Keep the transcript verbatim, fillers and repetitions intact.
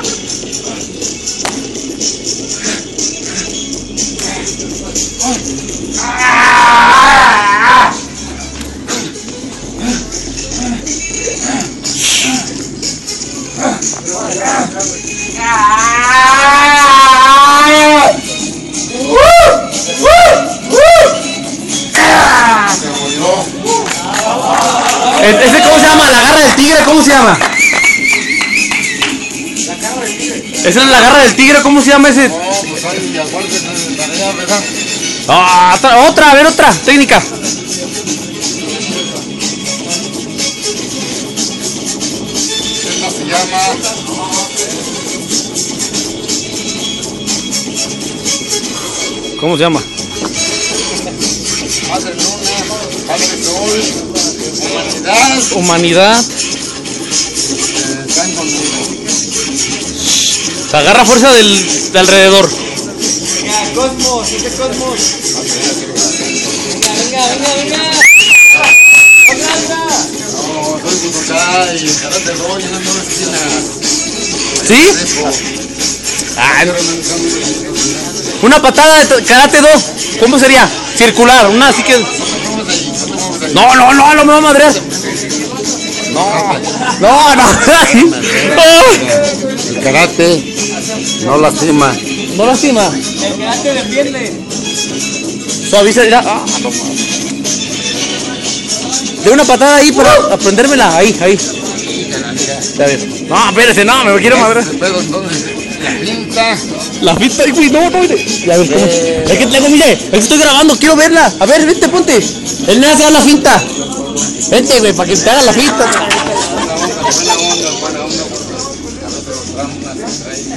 ¿Ese cómo se llama? ¿La garra del tigre? ¿Cómo se llama? La garra del tigre. ¿Esa es la garra del tigre? ¿Cómo se llama ese? No, pues hay igual que en la tarea, ¿verdad? Ah, otra, otra, a ver, otra técnica. Esta se llama... ¿Cómo se llama? Madre Luna, Padre Sol, Humanidad. Humanidad. Eh, caen conmigo. Se agarra fuerza del, de alrededor. Venga, Cosmos, ese Cosmos. Venga, venga, venga, venga. No, soy Budokai y el karate doy, no no necesita. ¿Sí? Ah, no. Una patada de karate do. ¿Cómo sería? Circular, una así que. No, no, no, no me va a madrear. No, No, no. el karate no lastima. No lastima. El que te defiende. Suaviza, mira. Ah, no. De una patada ahí para aprendérmela. Ahí, ahí. Ya ves. No, espérese, no, me quiero madrear. Pero entonces, la pinta. La pinta, güey, no, no, mire. Ya ves cómo. Es que tengo, mire, es que estoy grabando, quiero verla. A ver, vente, ponte. Él me hace la finta. Vente, güey, para que te haga la finta.